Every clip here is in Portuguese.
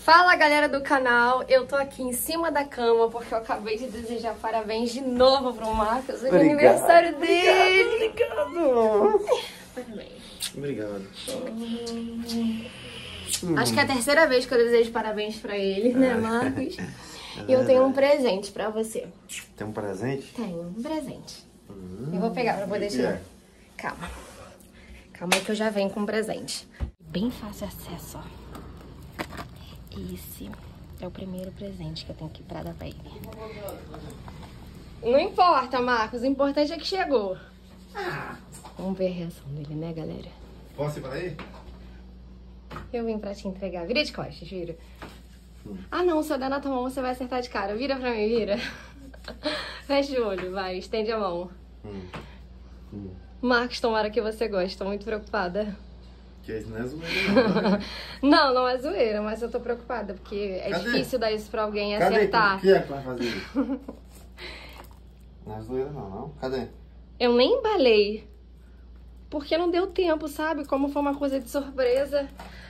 Fala galera do canal, eu tô aqui em cima da cama porque eu acabei de desejar parabéns de novo pro Marcos, hoje é aniversário dele. Obrigado. Parabéns. Obrigado. Acho que é a terceira vez que eu desejo parabéns pra ele, né, Marcos? E eu tenho um presente pra você. Tem um presente? Tenho um presente. Eu vou pegar pra poder tirar. Calma. Calma aí que eu já venho com um presente. Bem fácil acesso, ó. Esse é o primeiro presente que eu tenho aqui pra dar pra ele. Não importa, Marcos. O importante é que chegou. Vamos ver a reação dele, né, galera? Posso ir pra aí? Eu vim pra te entregar. Vira de costas, vira. Ah, não. Se eu der na tua mão, você vai acertar de cara. Vira pra mim, vira. Fecha o olho, vai. Estende a mão. Marcos, tomara que você goste. Tô muito preocupada. Que isso não é zoeira, não. Não é zoeira, mas eu tô preocupada, porque é difícil dar isso pra alguém e acertar. O que é que vai fazer isso? Não é zoeira não. Cadê? Eu nem embalei, porque não deu tempo, sabe? Como foi uma coisa de surpresa.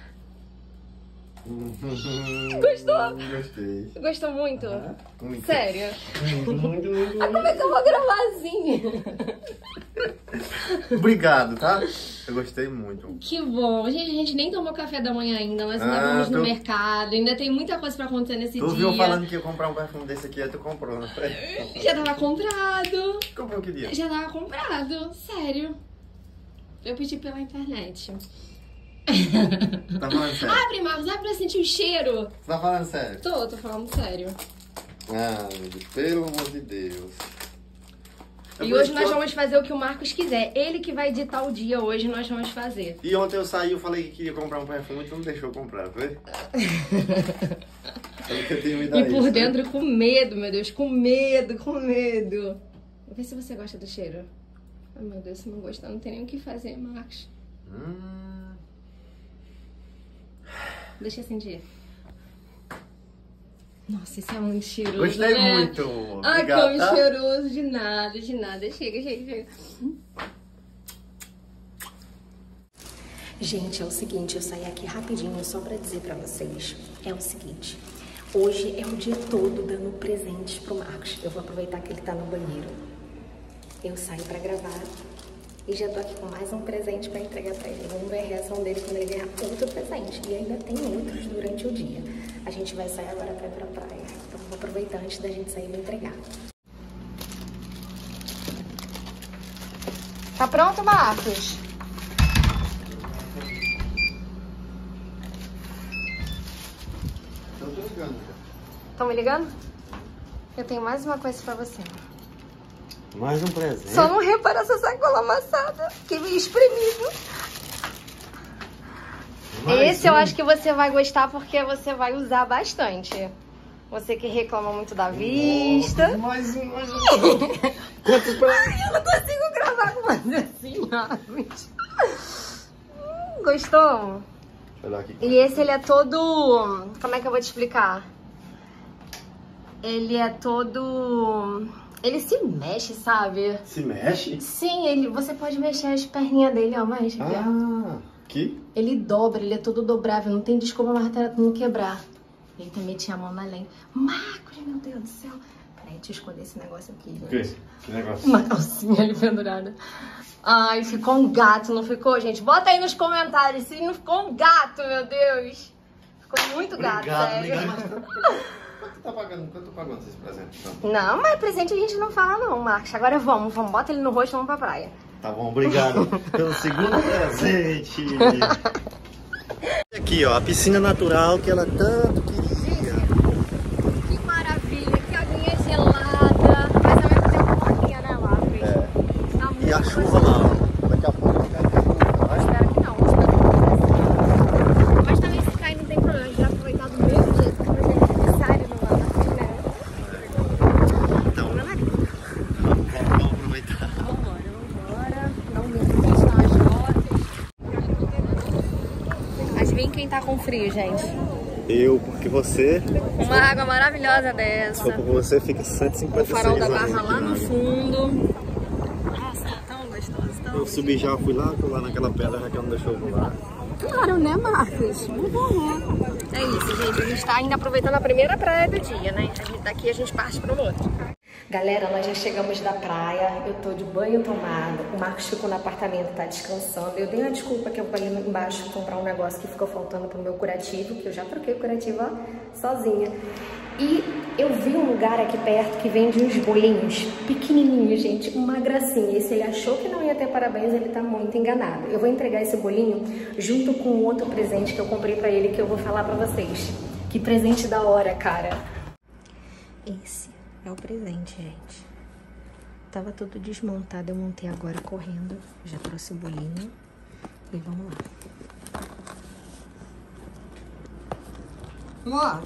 Gostou? Gostei. Gostou muito? Muito. Sério? Muito. Ah, como é que eu vou gravar assim? Obrigado, tá? Eu gostei muito. Que bom. Gente, a gente nem tomou café da manhã ainda. Nós ainda vamos no mercado. Ainda tem muita coisa pra acontecer nesse dia. Tu viu falando que ia comprar um perfume desse aqui, aí tu comprou, não foi? Já tava comprado. Comprou que dia? Já tava comprado. Sério. Eu pedi pela internet. Tá falando sério? Abre, Marcos. Abre pra sentir o cheiro. Você tá falando sério? Tô falando sério. Ah, meu Deus, pelo amor de Deus. E hoje nós vamos fazer o que o Marcos quiser. Ele que vai ditar o dia hoje, nós vamos fazer. E ontem eu saí, eu falei que queria comprar um perfume e tu não deixou eu comprar, foi? E por dentro com medo, meu Deus, com medo. Vê se você gosta do cheiro. Ai, meu Deus, se não gostar, não tem nem o que fazer, Marcos. Deixa eu sentir. Nossa, isso é muito cheiroso, Gostei né? muito. Ai, Obrigado, como tá? cheiroso, de nada. Chega. Gente, é o seguinte, eu saí aqui rapidinho só pra dizer pra vocês. É o seguinte, hoje é o dia todo dando presentes pro Marcos. Eu vou aproveitar que ele tá no banheiro. Eu saí pra gravar e já tô aqui com mais um presente pra entregar pra ele. Vamos ver a reação dele quando ele ganhar outro presente. E ainda tem outros durante o dia. A gente vai sair agora pra ir pra praia. Então vou aproveitar antes da gente sair e me entregar. Tá pronto, Marcos? Eu tô ligando. Estão me ligando? Eu tenho mais uma coisa pra você. Mais um presente? Só não repara essa sacola amassada, que veio espremido. Esse eu acho que você vai gostar porque você vai usar bastante. Você que reclama muito da vista. Mais um. Quantos presentes? Eu não consigo gravar com você assim, Marcos. Gostou? Olha aqui. E esse ele é todo... Como é que eu vou te explicar? Ele é todo... Ele se mexe, sabe? Se mexe? Sim, você pode mexer as perninhas dele, ó, mas... Aqui? Ele dobra, ele é todo dobrável, não tem desculpa mais pra não quebrar. Ele também tinha a mão na lente. Marcos, meu Deus do céu. Peraí, deixa eu esconder esse negócio aqui, gente. O quê? Que negócio? Uma calcinha ali pendurada. Ai, ficou um gato, não ficou, gente? Bota aí nos comentários se não ficou um gato, meu Deus. Ficou muito gato, sério. Quanto tá pagando esses presentes? Não, mas presente a gente não fala não, Marcos. Agora vamos, bota ele no rosto e vamos pra praia. Tá bom, obrigado pelo segundo presente. Aqui, ó, a piscina natural que ela tanto queria. Que maravilha, que aguinha gelada. Mas ao mesmo tempo morrinha, né, Marcos? É. Tá muito E a chuva lá, ó. Daqui a pouco vai cair. Eu espero que não, mas também se cair não tem problema, a gente vai aproveitar do mesmo jeito que vai ser aniversário no ano, né? Então, vamos aproveitar. Vambora. Não me deixar as fotos. Adivinha quem tá com frio, gente? Eu, porque você... Uma água maravilhosa dessa. Se for por você, fica 156 O farol da horas Barra lá aqui, no né? fundo. Nossa, tão gostoso, tão Eu subi já, fui lá naquela pedra, já que ela não deixou eu pular. Claro, né, Marcos? É isso, gente. A gente tá ainda aproveitando a primeira praia do dia, né? Daqui a gente parte pro outro. Galera, nós já chegamos da praia, eu tô de banho tomado, o Marcos ficou no apartamento, tá descansando. Eu dei uma desculpa que eu fui ali embaixo comprar um negócio que ficou faltando pro meu curativo, que eu já troquei o curativo, ó, sozinha. E eu vi um lugar aqui perto que vende uns bolinhos pequenininhos, gente, uma gracinha. E se ele achou que não ia ter parabéns, ele tá muito enganado. Eu vou entregar esse bolinho junto com outro presente que eu comprei pra ele, que eu vou falar pra vocês. Que presente da hora, cara. Esse é o presente, gente. Tava tudo desmontado, eu montei agora correndo. Já trouxe o bolinho e vamos lá. Amor!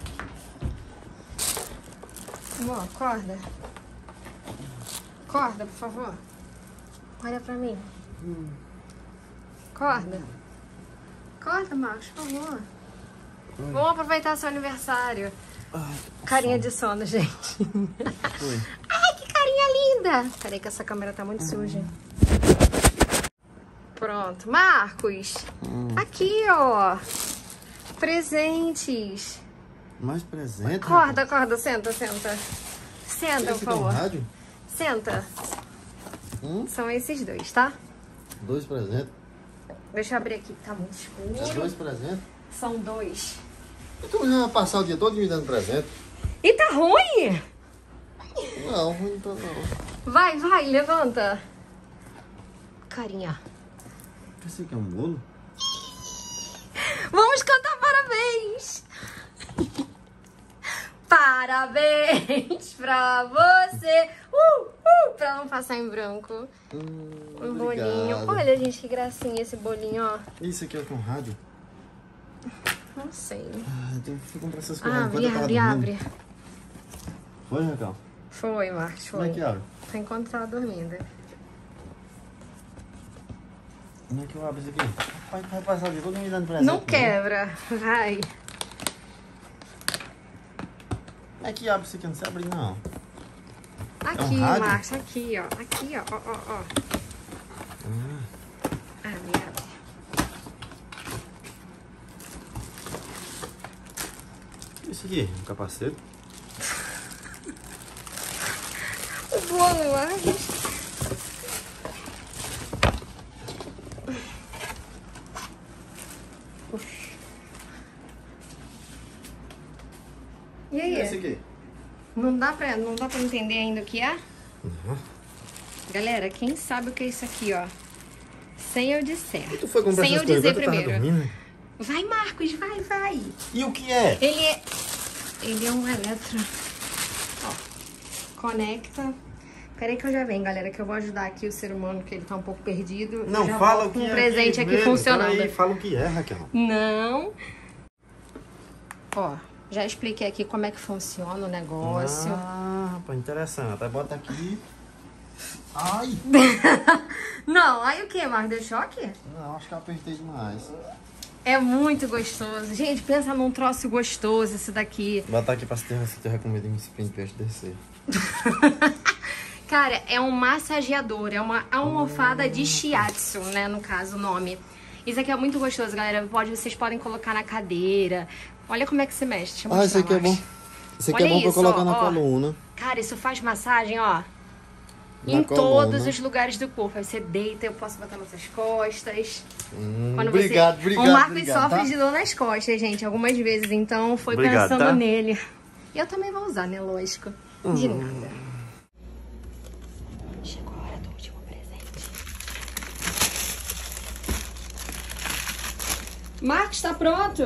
Amor, acorda. Acorda, por favor. Olha pra mim. Acorda. Acorda, Marcos, por favor. Oi. Vamos aproveitar seu aniversário. Ai, carinha de sono, gente. Oi. Ai, que carinha linda. Peraí que essa câmera tá muito suja. Pronto. Marcos. Aqui, ó. Presentes. Mais presente? Acorda, acorda. Senta, senta. Senta, por favor. Rádio? Senta. São esses dois, tá? 2 presentes? Deixa eu abrir aqui, tá muito escuro. É 2 presentes? São 2. Tu já vai passar o dia todo me dando presente? E tá ruim? Não, ruim não tá não. Vai, vai, levanta. Carinha. Esse aqui é um bolo? Vamos cantar parabéns. Parabéns pra você. Pra não passar em branco. Um bolinho. Olha, gente, que gracinha esse bolinho, ó. Isso aqui é com rádio? Não sei. Ah, tem que comprar essas coisas. Abre. Foi, Raquel? Foi, Marcos, foi. Como é que abre? Foi enquanto tava dormindo. Como é que eu abro isso aqui? Vai passar o dia todo me dando presente. Não quebra, vai. Como é que abre isso aqui? Não sei abrir, não. Aqui, é um Marcos, aqui, ó. Aqui, ó. Abre. Isso aqui, um capacete. O bolo, Marcos. E aí? Esse aqui? Não dá pra entender ainda o que é? Uhum. Galera, quem sabe o que é isso aqui, ó? Sem eu disser. E tu foi comprar Sem essas eu dizer coisas, primeiro. Vai, Marcos, vai. E o que é? Ele é um eletro. Ó, conecta. Peraí que eu já venho, galera, que eu vou ajudar aqui o ser humano, que ele tá um pouco perdido. Não, fala o que é. Um presente aqui funcionando. Aí, fala o que é, Raquel. Não. Ó, já expliquei aqui como é que funciona o negócio. Ah, rapaz, interessante. Até bota aqui. Ai! Não, aí o que, Marcos? Deu choque? Não, acho que eu apertei demais. É muito gostoso. Gente, pensa num troço gostoso esse daqui. Vou botar aqui pra você ter recomendado um spin pra descer. Cara, é um massageador, é uma almofada de shiatsu, né, no caso o nome. Isso aqui é muito gostoso, galera. Vocês podem colocar na cadeira. Olha como é que se mexe. Isso aqui é bom. Isso aqui é bom pra colocar na coluna. Cara, isso faz massagem, ó. Em todos os lugares do corpo. Aí você deita, eu posso botar nas suas costas. Obrigado. O Marcos sofre de dor nas costas, gente, algumas vezes. Então foi pensando nele. E eu também vou usar, né? Lógico. De nada. Chegou a hora do último presente. Marcos, tá pronto?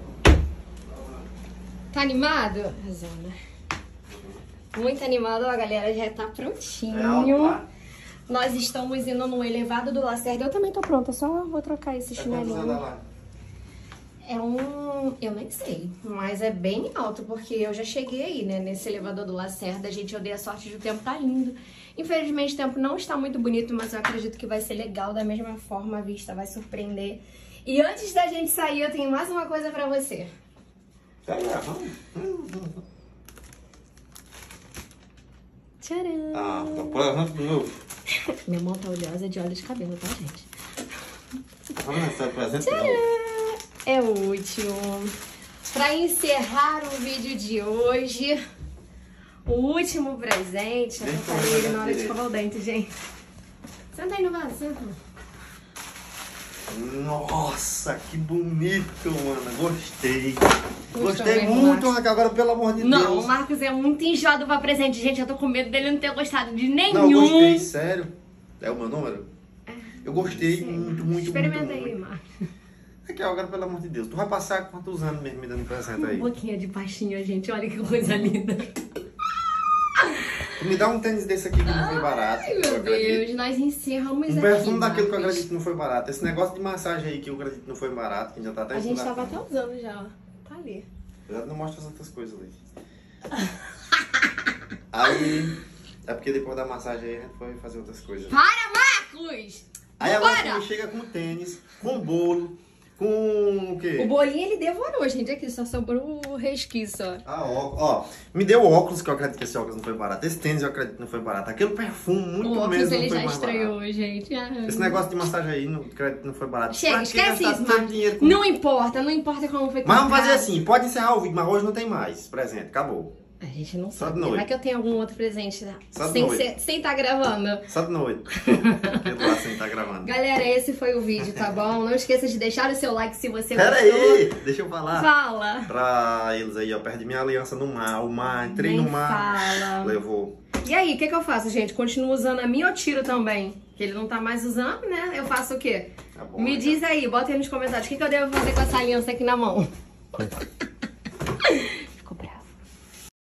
Tá animado? Zona. Muito animado, ó, galera, já tá prontinho. Nós estamos indo no elevado do Lacerda. Eu também tô pronta, só vou trocar esse chinelinho. É um... eu nem sei, mas é bem alto, porque eu já cheguei aí, né, nesse elevador do Lacerda. Gente, eu dei a sorte de o tempo tá lindo. Infelizmente o tempo não está muito bonito, mas eu acredito que vai ser legal da mesma forma. A vista vai surpreender. E antes da gente sair, eu tenho mais uma coisa pra você. Tcharam! Ah, tá pronto de novo. Minha mão tá oleosa de óleo de cabelo, tá, gente? Vamos nessa presente. Tcharam! é o último. Pra encerrar o vídeo de hoje, o último presente. Eu falei ele na hora de escovar o dente, gente. Senta aí no vaso, senta. Nossa, que bonito, mano. Gostei. Gostei Gostei muito, Raquel. Agora, pelo amor de Deus. Não, o Marcos é muito enjoado pra presente, gente. Eu tô com medo dele não ter gostado de nenhum. Não, eu gostei, sério. É o meu número? Eu gostei muito, Experimenta muito, aí, muito. Marcos. Raquel, agora, pelo amor de Deus. Tu vai passar quantos anos mesmo me dando presente aí? Um pouquinho de pastinha, gente. Olha que coisa linda. Tu me dá um tênis desse aqui que não foi barato. Ai, meu Deus, nós encerramos aqui. Um perfume daquele que eu Marcos. acredito que não foi barato. Esse negócio de massagem aí que eu acredito que não foi barato, que já tá até A gente estudado. tava até usando já, ó. Tá ali. Já não mostra as outras coisas ali. Aí, é porque depois da massagem aí a gente foi fazer outras coisas. Para, Marcos! Aí agora Bora! quando chega com tênis, com bolo, com o quê? O bolinho ele devorou, gente. Aqui só sobrou o resquício, ó. Ah, ó, me deu óculos, que eu acredito que esse óculos não foi barato. Esse tênis eu acredito que não foi barato. Aquele perfume, muito O óculos mesmo, ele não foi já mais estranhou, barato. gente. Esse negócio de massagem aí, não acredito que não foi barato. Chega, Pra que esquece gastar isso, tanto Marcos. dinheiro com- Não importa como foi Mas vamos comprado. fazer assim, pode encerrar o vídeo, mas hoje não tem mais presente, acabou. A gente não Só sabe. de noite. Vai que eu tenho algum outro presente Só de noite. sem estar gravando. Só de noite. Eu lá sem estar gravando. Galera, esse foi o vídeo, tá bom? Não esqueça de deixar o seu like se você Pera gostou. aí, deixa eu falar. Fala. Pra eles aí, ó, perdi minha aliança no mar, o mar, entrei Nem no mar, fala. levou. E aí, o que eu faço, gente? Continuo usando a minha ou tiro também? Que ele não tá mais usando, né? Eu faço o quê? Tá bom, Me né? diz aí, bota aí nos comentários. O que eu devo fazer com essa aliança aqui na mão?